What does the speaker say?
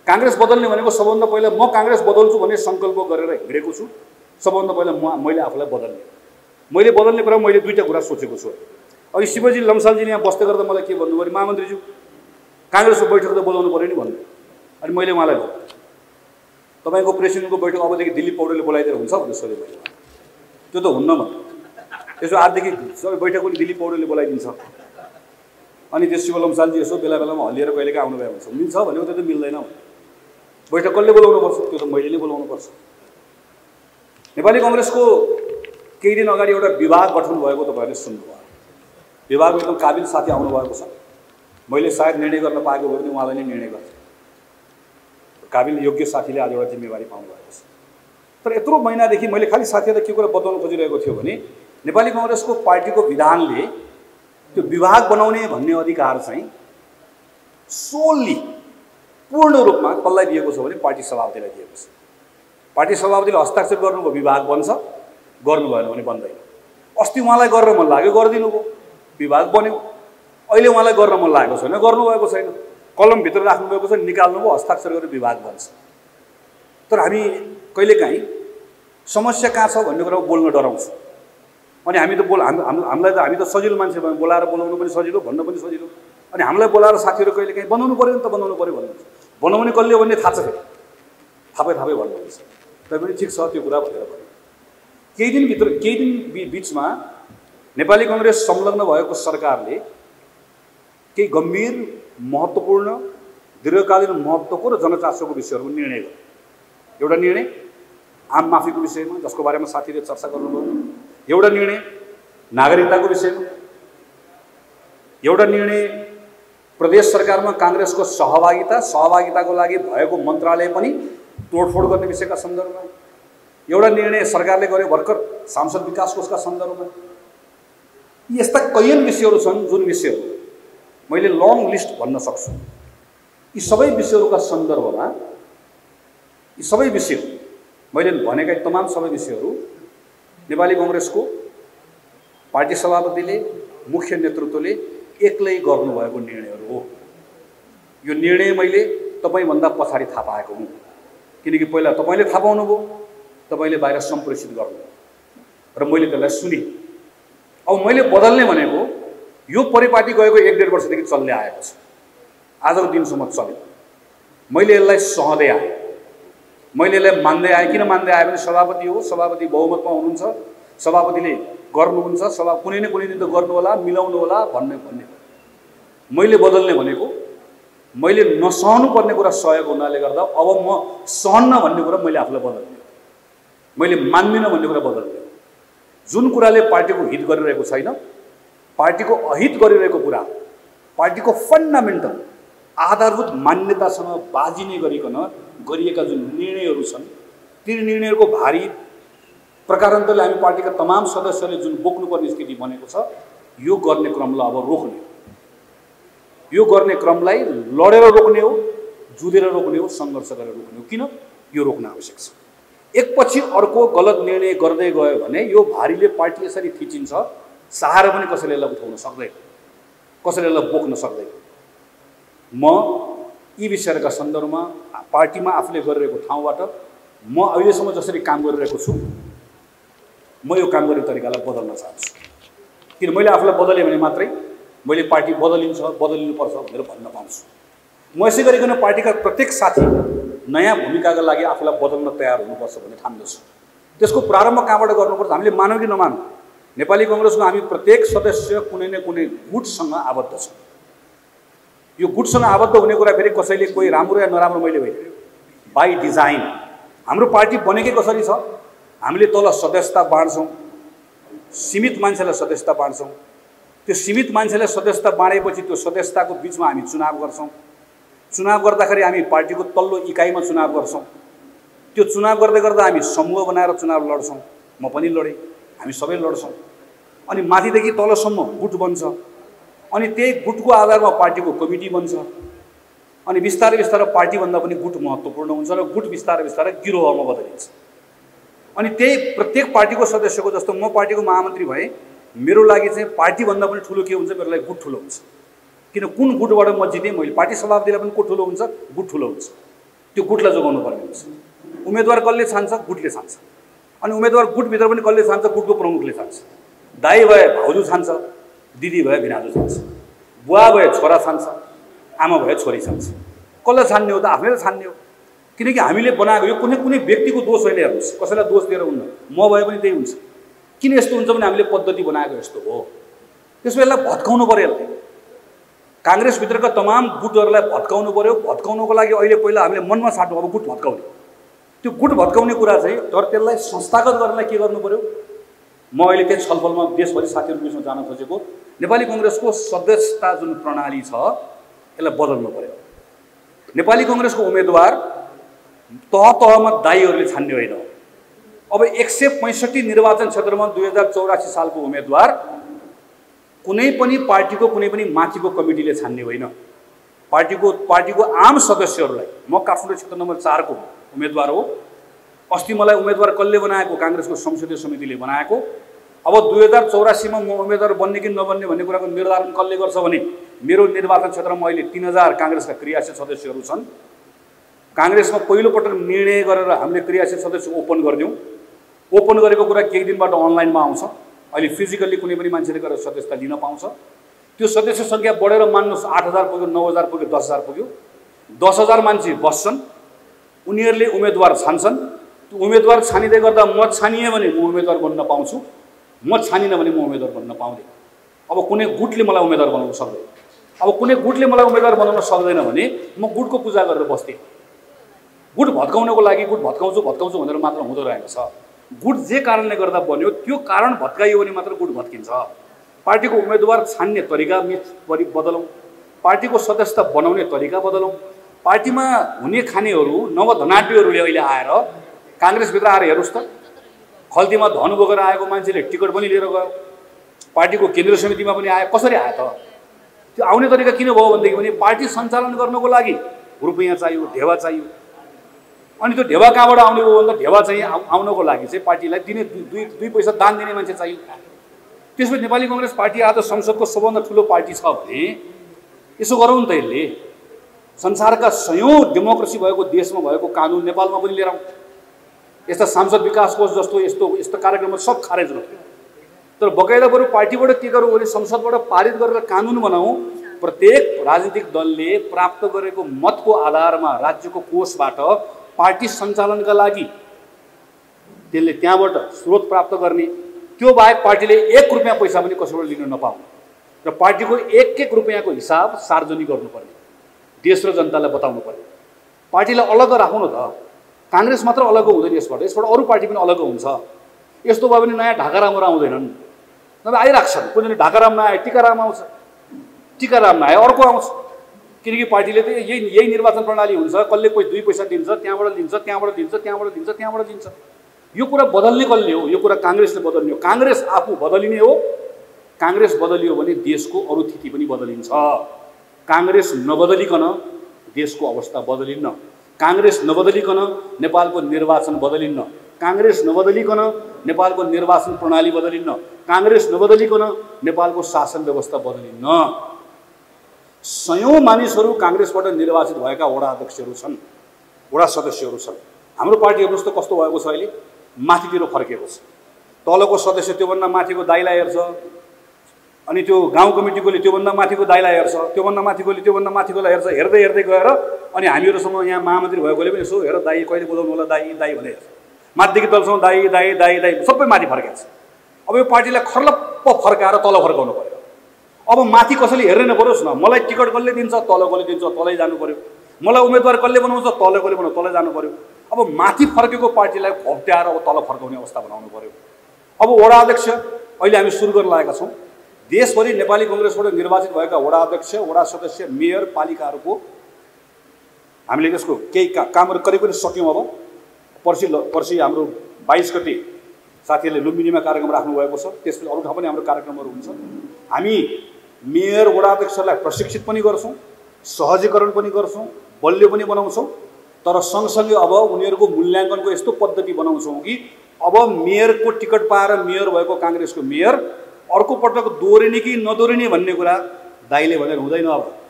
कांग्रेस बदल्ने भनेको सबभन्दा पहिला म कांग्रेस बदल्छु भन्ने संकल्प गरेर हिँडेको छु। सबभन्दा पहिला मैले आफूलाई बदल्ने, मैले बदल्ने कुरा मैले दुईटा कुरा सोचेको छु। अघि शिवजी लम्सालजीले यहाँ बस्दै गर्दा मलाई के भन्नुभयो भने महामन्त्रीज्यू कांग्रेसको बैठक त बोलाउनु पर्यो नि भन्नु। अनि मैले उहाँलाई भने तपाईको प्रेसिडेन्टको बैठक अबदेखि दिलीप पौडेलले बोलाइदिएर हुन्छ भनेर सोधेँ मैले। त्यो त हुन्न भन्नु। त्यसो आजदेखि सबै बैठक पनि दिलीप पौडेलले बोलाइदिन्छ। अनि त्यो शिव लम्सालजी यसो बेला बेलामा हल्लिएर कहिलेकाहीँ आउनु भए हुन्छ। मिल्छ भनेको त्यो त मिल्दैन। बैठक कसले बोलाउनु पर्छ? त्यो त मैले नै बोलाउनु पर्छ। नेपाली कांग्रेसको केही दिन अगाडि एउटा विभाग गठन भएको तपाईहरुले सुन्नुभयो। विभागमा एकदम काबिल साथी आउनु भएको छ। मैले सायद निर्णय गर्न पाएको भए पनि उहाँले नै निर्णय गर्थे। काबिल योग्य साथीले आज एउटा जिम्मेवारी पाउनु भएको छ। तर यत्रो महिनादेखि मैले खाली साथीहरुलाई के कुरा बताउन खोजिरहेको थियो भने नेपाली कांग्रेसको पार्टीको विधानले त्यो विभाग बनाउने भन्ने अधिकार चाहिँ सोली पूर्ण रूपमा कसलाई दिएको छ भने पार्टी सभापतिलाई दिएको छ। पार्टी सभापतिले हस्ताक्षर गर्नुभयो विभाग बन्छ, गर्नु भएन भने बन्दैन। अस्ति उहाँलाई गर्न मन लाग्यो गरिदिनु भयो, विभाग बन्यो। अहिले उहाँलाई गर्न मन लागेको छैन, गर्नु भएको छैन। कलम भित्र राख्नु भएको छ, निकाल्नु भयो, हस्ताक्षर गरेर विभाग बन्छ। तर हामी कहिलेकाहीँ समस्या कहाँ छ भन्ने कुरा बोल्न डराउँछौँ। अनि हामी त हामी त सजिलो मान्छे भयो, बोलाएर बोलाउनु पनि सजिलो, भन्न पनि सजिलो। अनि हामीलाई बोलाएर साथीहरू कहिलेकाहीँ बनाउनु पर्यो नि त बनाउनु पर्यो भन्नुहुन्छ। बनाउने कसले भन्ने थाहा छ फेरि, थापै भन्नुहुन्छ। तैपनि ठिक छ त्यो कुरा भनेर भन्यो। केही दिन बिचमा नेपाली कांग्रेस संलग्न भएको सरकारले केही गम्भीर महत्त्वपूर्ण दीर्घकालीन महत्त्वको र जनचासोको विषयहरूको निर्णय गर्यो। एउटा निर्णय आम माफीको विषयमा जसको बारेमा साथीले चर्चा गर्नुभयो, एउटा निर्णय नागरिकताको विषयमा, एउटा निर्णय प्रदेश सरकारमा कांग्रेसको सहभागिताको लागि भएको मन्त्रालय पनि तोडफोड गर्ने विषयका सन्दर्भमा, एउटा निर्णय सरकारले गर्यो भर्खर सांसद विकास कोषका सन्दर्भमा। यस्ता कैयन विषयहरू छन् जुन विषयहरू मैले लङ लिस्ट भन्न सक्छु। यी सबै विषयहरूका सन्दर्भमा यी सबै विषय मैले भनेका तमाम सबै विषयहरू नेपाली कांग्रेसको पार्टी सभापतिले मुख्य नेतृत्वले एक्लै गर्नुभएको निर्णयहरू हो। यो निर्णय मैले तपाईभन्दा पछाडि थाहा पाएको हुँ, किनकि पहिला तपाईले थाहा पाउनुभयो, तपाईले बाहिर सम्प्रेषित गर्नुभयो र मैले त्यसलाई सुने। अब मैले बदल्ने भनेको यो परिपाटी गएको 1.5 वर्षदेखि चल्दै आएको छ, आजको दिनसम्म चल्यो। मैले यसलाई सहँदै आएँ, मैले यसलाई मान्दै आएँ। किन मान्दै आएँ भने सभापति हो, सभापति बहुमतमा हुनुहुन्छ, सभापतिले गर्नुहुन्छ, कुनै न कुनै दिन त गर्नु होला, मिलाउनु होला भन्ने। मैले बदल्ने भनेको मैले नसहनु पर्ने कुरा सहेको हुनाले गर्दा अब म सहन्न भन्ने कुरा मैले आफूलाई बदल्ने, मैले मान्दिनँ भन्ने कुरा बदल्ने। जुन कुराले पार्टीको हित गरिरहेको छैन, पार्टीको अहित गरिरहेको कुरा, पार्टीको फन्डामेन्टल आधारभूत मान्यतासँग बाजिने गरिकन गरिएका जुन निर्णयहरू छन्, ती निर्णयहरूको भारी प्रकारान्तरले हामी पार्टीका तमाम सदस्यले जुन बोक्नुपर्ने स्थिति बनेको छ, यो गर्ने क्रमलाई अब रोक्ने हो। यो गर्ने क्रमलाई लडेर रोक्ने हो, जुधेर रोक्ने हो, सङ्घर्ष गरेर रोक्ने हो। किन यो रोक्न आवश्यक छ? एकपछि अर्को गलत निर्णय गर्दै गयो भने यो भारीले पार्टी यसरी थिचिन्छ, सहारा पनि कसैले यसलाई उठाउन सक्दैन, कसैले यसलाई बोक्न सक्दैन। म यी विषयहरूका सन्दर्भमा पार्टीमा आफूले गरिरहेको ठाउँबाट म अहिलेसम्म जसरी काम गरिरहेको छु, म यो काम गर्ने तरिकालाई बदल्न चाहन्छु। किन मैले आफूलाई बदलेँ भने मात्रै मैले पार्टी बदलिनुपर्छ भनेर भन्न पाउँछु। म यसै गरिकन पार्टीका प्रत्येक साथी नयाँ भूमिकाका लागि आफूलाई बदल्न तयार हुनुपर्छ भन्ने ठान्दछु। त्यसको प्रारम्भ कहाँबाट गर्नुपर्छ? हामीले मानौँ कि नमानौँ, नेपाली कांग्रेसको हामी प्रत्येक सदस्य कुनै न कुनै गुटसँग आबद्ध छौँ। यो गुटसँग आबद्ध हुने कुरा फेरि कसैले कोही राम्रो या नराम्रो मैले होइन, बाई डिजाइन। हाम्रो पार्टी बनेकै कसरी छ? हामीले तल सदस्यता बाँड्छौँ, सीमित मान्छेलाई सदस्यता बाँड्छौँ। त्यो सीमित मान्छेलाई सदस्यता बाँडेपछि त्यो सदस्यताको बिचमा हामी चुनाव गर्छौँ। चुनाव गर्दाखेरि हामी पार्टीको तल्लो इकाइमा चुनाव गर्छौँ। त्यो चुनाव गर्दै गर्दा हामी समूह बनाएर चुनाव लड्छौँ। म पनि लडेँ, हामी सबै लड्छौँ। अनि माथिदेखि तलसम्म गुट बन्छ, अनि त्यही गुटको आधारमा पार्टीको कमिटी बन्छ। अनि बिस्तारै बिस्तारै पार्टीभन्दा पनि गुट महत्त्वपूर्ण हुन्छ र गुट बिस्तारै बिस्तारै गिरोहमा बदलिन्छ। अनि त्यही प्रत्येक पार्टीको सदस्यको जस्तो म पार्टीको महामन्त्री भएँ, मेरो लागि चाहिँ पार्टीभन्दा पनि ठुलो के हुन्छ? मेरो लागि गुट ठुलो हुन्छ। किन कुन गुटबाट म जितेँ? मैले पार्टी सभापतिलाई पनि को ठुलो हुन्छ? गुट ठुलो हुन्छ। त्यो गुटलाई जोगाउनु पर्ने हुन्छ। उम्मेदवार कसले छान्छ? गुटले छान्छ। अनि उम्मेदवार गुटभित्र पनि कसले छान्छ? गुटको प्रमुखले छान्छ। दाइ भए भाउजू छान्छ, दिदी भए भिनाजु छान्छ, बुवा भए छोरा छान्छ, आमा भए छोरी छान्छ। कसलाई छान्ने हो त? आफैले छान्ने हो। किनकि हामीले बनाएको यो कुनै कुनै व्यक्तिको दोष होइन। हेर्नुहोस्, कसैलाई दोष दिएर हुन्न, म भए पनि त्यही हुन्छ। किन यस्तो हुन्छ भने हामीले पद्धति बनाएको यस्तो हो। त्यसो यसलाई भत्काउनु पर्यो। यसलाई काङ्ग्रेसभित्रका तमाम गुटहरूलाई भत्काउनु पर्यो। भत्काउनुको लागि अहिले पहिला हामीले मनमा साट्नु, अब गुट भत्काउने। त्यो गुट भत्काउने कुरा चाहिँ, तर त्यसलाई संस्थागत गर्नलाई के गर्नु पर्यो? म अहिले त्यही छलफलमा देशभरि साथीहरू बिचमा जान खोजेको, नेपाली कङ्ग्रेसको सदस्यता जुन प्रणाली छ यसलाई बदल्नु पर्यो। नेपाली कङ्ग्रेसको उम्मेदवार तह तहमा दाइहरूले छान्ने होइन। अब 165 निर्वाचन क्षेत्रमा 2084 सालको उम्मेदवार कुनै पनि पार्टीको कुनै पनि माथिको कमिटीले छान्ने होइन। पार्टीको आम सदस्यहरूलाई, म काठमाडौँ क्षेत्र नम्बर 4 को उम्मेदवार हो। अस्ति मलाई उम्मेदवार कसले बनाएको? काङ्ग्रेसको संसदीय समितिले बनाएको। अब 2084 मा म उम्मेदवार बन्ने कि नबन्ने भन्ने कुराको निर्धारण कसले गर्छ भने मेरो निर्वाचन क्षेत्रमा अहिले 3000 काङ्ग्रेसका क्रियाशील सदस्यहरू छन्। काङ्ग्रेसमा पहिलोपटक निर्णय गरेर हामीले क्रियाशील सदस्य ओपन गरिदिउँ। ओपन गरेको कुरा केही दिनबाट अनलाइनमा आउँछ। अहिले फिजिकल्ली कुनै पनि मान्छेले गएर सदस्यता लिन पाउँछ। त्यो सदस्य सङ्ख्या बढेर मान्नुहोस् 8000 पुग्यो, 9000 पुग्यो, 10000 पुग्यो। 10000 मान्छे बस्छन्, उनीहरूले उम्मेदवार छान्छन्। त्यो उम्मेदवार छानिँदै गर्दा म छानिएँ भने म उम्मेदवार बन्न पाउँछु, म छानिनँ भने म उम्मेदवार बन्न पाउँदैन। अब कुनै गुटले मलाई उम्मेदवार बनाउन सक्दैन। अब कुनै गुटले मलाई उम्मेदवार बनाउन सक्दैन भने म गुटको पूजा गरेर बस्थेँ। गुट भत्काउनको लागि गुट भत्काउँछु भनेर मात्र हुँदो रहेको छ। गुट जे कारणले गर्दा बन्यो त्यो कारण भत्काइयो भने मात्र गुट भत्किन्छ। पार्टीको उम्मेदवार छान्ने तरिका बदलौँ, पार्टीको सदस्यता बनाउने तरिका बदलौँ। पार्टीमा हुने खानेहरू नवधनाट्यहरूले अहिले आएर काङ्ग्रेसभित्र आएर हेर्नुहोस् त, खल्तीमा धन बोकेर आएको मान्छेले टिकट पनि लिएर गयो, पार्टीको केन्द्रीय समितिमा पनि आयो। कसरी आयो त? त्यो आउने तरिका किन भयो भनेदेखि भने पार्टी सञ्चालन गर्नको लागि रुपियाँ चाहियो, ढेवा चाहियो। अनि त्यो ढेवा कहाँबाट आउने हो भन्दा ढेवा चाहिँ आउनको लागि चाहिँ पार्टीलाई दिने दुई पैसा दान दिने मान्छे चाहियो। त्यसपछि नेपाली कङ्ग्रेस पार्टी आज संसदको सबभन्दा ठुलो पार्टी छ भने यसो गरौँ त। यसले संसारका सयौँ डेमोक्रेसी भएको देशमा भएको कानुन नेपालमा पनि लिएर आउँ। यस्ता सांसद विकास कोष जस्तो यस्तो कार्यक्रमहरू सब खारेज गर्यो। तर बकाइदा बरु पार्टीबाट के गरौँ भने संसदबाट पारित गरेर कानुन बनाऊ। प्रत्येक राजनीतिक दलले प्राप्त गरेको मतको आधारमा राज्यको कोषबाट पार्टी सञ्चालनका लागि त्यसले त्यहाँबाट स्रोत प्राप्त गर्ने। त्यो बाहेक पार्टीले 1 रुपियाँ पैसा पनि कसैबाट लिन नपाउने र पार्टीको 1-1 रुपियाँको हिसाब सार्वजनिक गर्नुपर्ने, देश र जनतालाई बताउनु पर्ने। पार्टीलाई अलग राख्नु न त। काङ्ग्रेस मात्र अलग हुँदैन, यसबाट अरू पार्टी पनि अलग हुन्छ। यस्तो भयो भने नयाँ ढाकारामहरू आउँदैनन्, नभए आइराख्छन्। कुनै ढाकाराम नआए टिकाराम आउँछ, टिकाराम नआए अर्को आउँछ। किनकि पार्टीले त यही निर्वाचन प्रणाली हुन्छ। कसले कोही 2 पैसा दिन्छ, त्यहाँबाट लिन्छ, त्यहाँबाट दिन्छ, त्यहाँबाट दिन्छ, त्यहाँबाट दिन्छ। यो कुरा बदल्ने कसले हो? यो कुरा काङ्ग्रेसले बदल्ने हो। काङ्ग्रेस आफू बदलिने हो। काङ्ग्रेस बदलियो भने देशको अरू स्थिति पनि बदलिन्छ। काङ्ग्रेस नबदलिकन देशको अवस्था बदलिन्न। काङ्ग्रेस नबदलिकन नेपालको निर्वाचन बदलिन्न। काङ्ग्रेस नबदलिकन नेपालको निर्वाचन प्रणाली बदलिन्न। काङ्ग्रेस नबदलिकन नेपालको शासन व्यवस्था बदलिन्न। सयौँ मानिसहरू काङ्ग्रेसबाट निर्वाचित भएका वडा अध्यक्षहरू छन्, वडा सदस्यहरू छन्। हाम्रो पार्टी हेर्नुहोस् त कस्तो भएको छ अहिले, माथितिर फर्केको छ। तलको सदस्य त्योभन्दा माथिको दाइलाई हेर्छ, अनि त्यो गाउँ कमिटीकोले त्योभन्दा माथिको दाइलाई हेर्छ, त्योभन्दा माथिकोले त्योभन्दा माथिकोलाई हेर्छ। हेर्दै हेर्दै गएर अनि हामीहरूसँग यहाँ महामन्त्री भएकोले पनि यसो हेर दाइ कहिले बोलाउनु होला दाइ दाइ भनेर हेर्छ। माथिदेखि तलसम्म दाइ दाइ दाइ दाइ सबै माथि फर्केको छ। अब यो पार्टीलाई खर्लप्प फर्काएर तल फर्काउनु पर्यो। अब माथि कसैले हेर्नै नपरोस् न। मलाई टिकट कसले दिन्छ? तल कसले दिन्छ? तलै जानु पर्यो। मलाई उम्मेदवार कसले बनाउँछ? तल कसले बनाउँछ? तलै जानु पर्यो। अब माथि फर्केको पार्टीलाई घोप्ट्याएर अब तल फर्काउने अवस्था बनाउनु पर्यो। अब वडा अध्यक्ष अहिले हामी सुरु गर्न लागेका छौँ। देशभरि नेपाली कङ्ग्रेसबाट निर्वाचित भएका वडा अध्यक्ष, वडा सदस्य, मेयर, पालिकाहरूको हामीले त्यसको केही कामहरू करिब पनि सक्यौँ। अब पर्सि हाम्रो 22 गते साथीहरूले लुम्बिनीमा कार्यक्रम राख्नुभएको छ। त्यसपछि अरू ठाउँ पनि हाम्रो कार्यक्रमहरू हुन्छ। हामी मेयर, वडा अध्यक्षहरूलाई प्रशिक्षित पनि गर्छौँ, सहजीकरण पनि गर्छौँ, बलियो पनि बनाउँछौँ। तर सँगसँगै अब उनीहरूको मूल्याङ्कनको यस्तो पद्धति बनाउँछौँ कि अब मेयरको टिकट पाएर मेयर भएको काङ्ग्रेसको मेयर अर्को पटक दोहोरिने कि नदोहोरिने भन्ने कुरा दाइले भनेर हुँदैन। अब